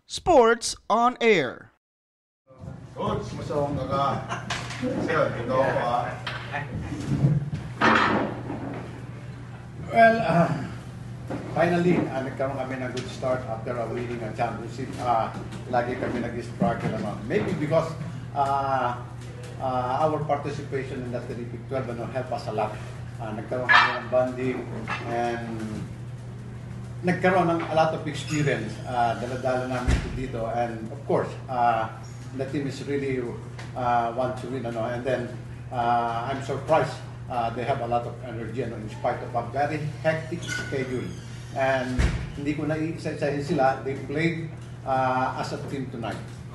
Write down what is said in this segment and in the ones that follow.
Sports on Air. Coach, masawang ka. Sir, ito ako Well, finally, nagkaroon kami ng good start after winning a championship. Lagi kami nag-struggle naman. Maybe because our participation in the Terrific 12 helped us a lot. Nagkaroon kami ng bonding and nagkaroon ng a lot of experience. Dala-dala namin dito and of course, the team is really want to win. And then I'm surprised they have a lot of energy in spite of a very hectic schedule. And hindi ko na isa-isahin sila. They played as a team tonight.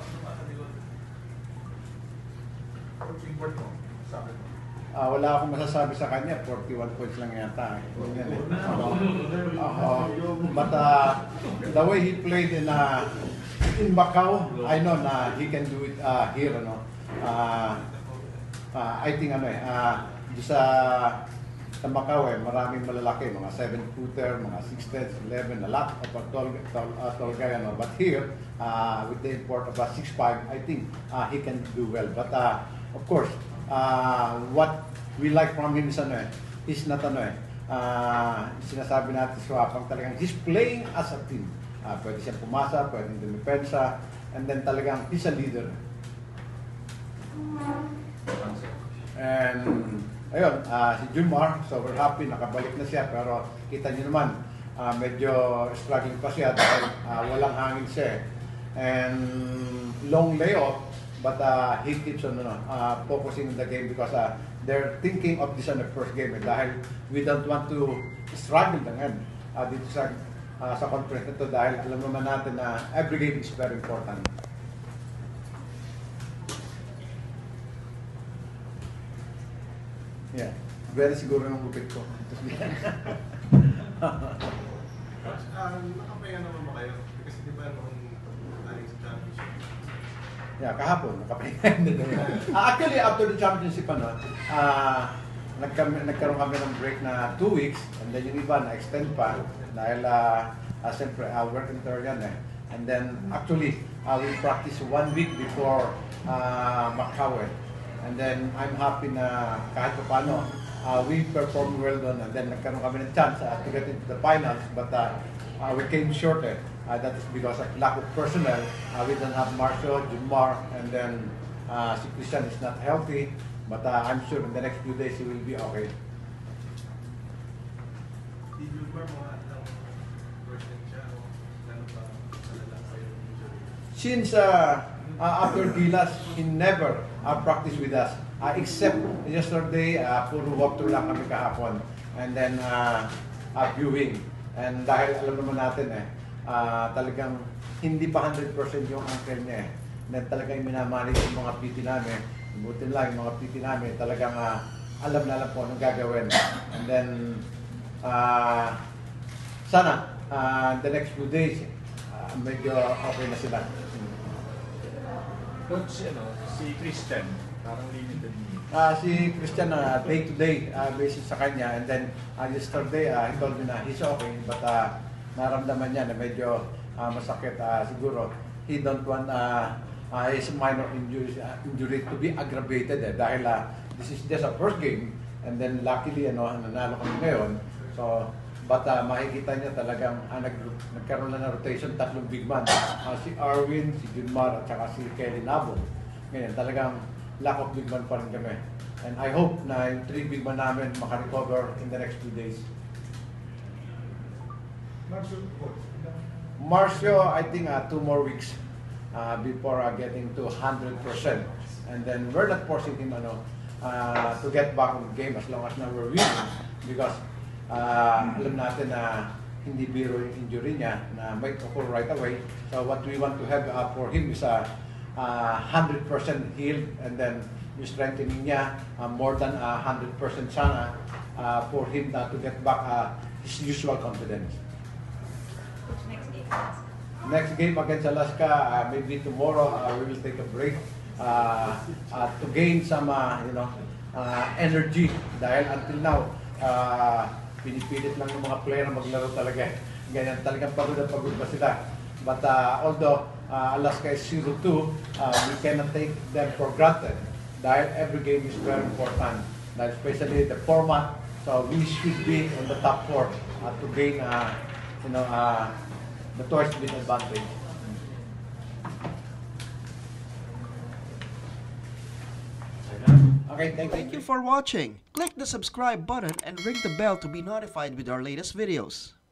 Wala akong masasabi sa kanya. 41 points lang yata. But the way he played in Macau, I know na he can do it here. I think sa Macau maraming malalaki, mga 7-footer, mga 6'10", 11, a lot of tall guy. But here, with the import of a 6'5", I think he can do well. But of course, what we like from him is not sinasabi natin swapang talagang he's playing as a team. Pwede siyang pumasa, pwede dumipensa, and then talagang he's a leader. And ayun, si Junmar, so we're happy, nakabalik na siya, pero kita niyo naman, medyo struggling pa siya dahil walang hangin siya. And long layoff, but he keeps on focusing in the game because they're thinking of this on the first game. Dahil we don't want to struggle dito sa conference nito dahil alam naman natin na every game is very important. Yeah, very siguro ng gupit ko. Nakapahinga naman ba kayo? Kasi di ba noong galing sa championship? Yeah, kahapon, nakapahinga. Actually, after the championship, nagkaroon kami ng break na 2 weeks, and then yung iba na-extend pa dahil siyempre work in yan and then actually we practice 1 week before Macau. And then I'm happy na kahit pa paano we performed well doon, and then nagkaroon kami ng chance to get into the finals, but we came short. That is because of lack of personnel. We don't have Marcio, Junmar, and then si Christian is not healthy, but I'm sure in the next few days he will be okay. Di Junmar mo birthday siya o gano'n ba kalala sa'yo injury? Since after Gilas, he never practiced with us. Except yesterday, puro walkthrough lang kami kahapon. And then viewing. And dahil alam naman natin talagang hindi pa 100% yung ankle niya. And then talagang minamanage yung mga PT namin. Buti lang yung mga PT namin talagang alam na lang po anong gagawin. And then sana the next few days medyo okay na sila. Coach, si Christian, parang limited niya. Si Christian, day-to-day basis sa kanya. And then, yesterday, he told me na he's okay. But naramdaman niya na medyo masakit. Siguro, he don't want his minor injury to be aggravated. Dahil this is just a first game. And then, luckily, nanalo kami ngayon. So, but makikita niya talagang nagkaroon na ng rotation, 3 big man. Si Arwin, si Junmar, at saka si Kelly Nabo. Ngayon, talagang lack of big man pa rin kami. And I hope na yung 3 big man namin makarecover in the next 2 days. Marcio, I think 2 more weeks before getting to 100%. And then we're not forcing him to get back in the game as long as now we're winning. Because alam natin na hindi biro yung injury niya na might occur right away. So what we want to have for him is 100% healed, and then yung strengthening niya more than 100% sana for him to get back his usual confidence. Next game against Alaska, maybe tomorrow we will take a break to gain some energy dahil until now pinipilit lang ng mga player na maglaro talaga. Ganyan, talagang pagod na pagod pa sila. But although Alaska is 0-2, we cannot take them for granted. Dahil every game is very important, especially the format. So we should be on the top 4 to gain, the towards win advantage. Okay, Thank you for watching. Click the subscribe button and ring the bell to be notified with our latest videos.